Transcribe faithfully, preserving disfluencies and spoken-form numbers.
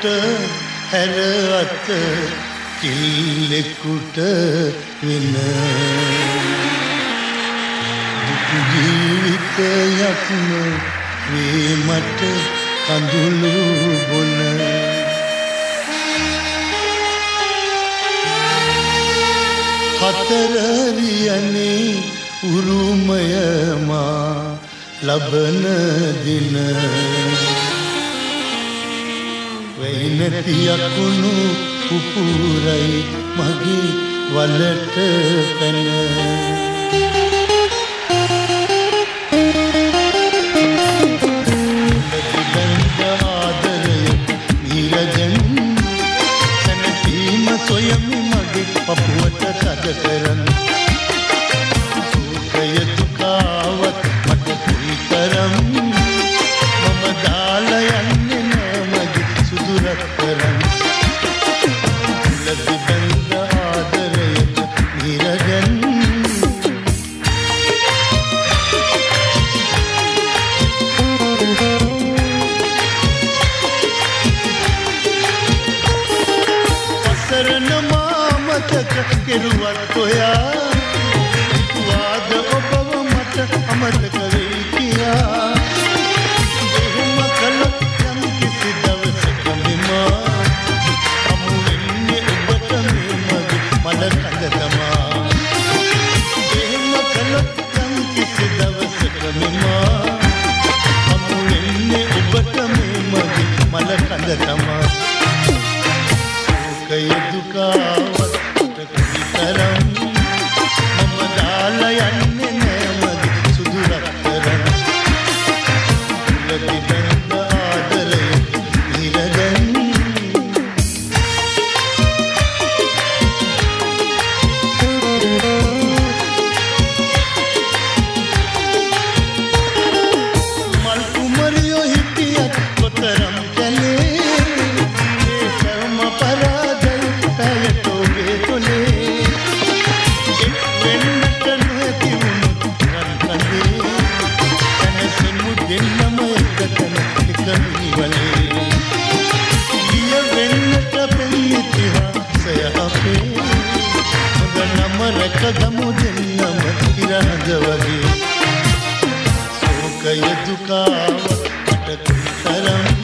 කොට හැරවත කිල්ලෙකුට වෙන දුක් ජීවිතයක්ම වේ මට කඳුළු බොන හතරරියනේ උරුමය මා ලබන දින වෙයිනති යකුණු උපුරයි මගේ වලට පැන ලැබෙන ආදරය නිරජන් සැනසීම සොයමි මගේ පපුවට තද කරන් සුඛය දුකාවත් මට කුයිතරම් මම දාලා යන්නේ නෑ මගේ සුදුරක් කරන් ලැබෙන ආදරයට නිරජන් කෙරුවත් ඔයා වාද ඔබව මට අමතක වෙයි කියා එහෙම කළොත් යම් කිසි දවසක මෙමා අමු වෙන්නේ ඔබට මේ මගේ මල කඳ තමා එහෙම කළොත් යම් කිසි දවසක මෙමා අමු වෙන්නේ ඔබට මේ මගේ මල කඳ තමා සෝකය දුකාවත් කරම් මම දාලා යන්නේ නෑ මගේ සුදුරක් කරන් ලැබෙන ආදරය නිරජන් මල් කුමරියෝ හිටියත් කොතරම් කැලේ ඒ සර්ම පරාදයි පැයට ඔබේ තොලේ කදමු දෙන්නම ඉරහඳ වගේ සෝකය දුකාව මට තරම්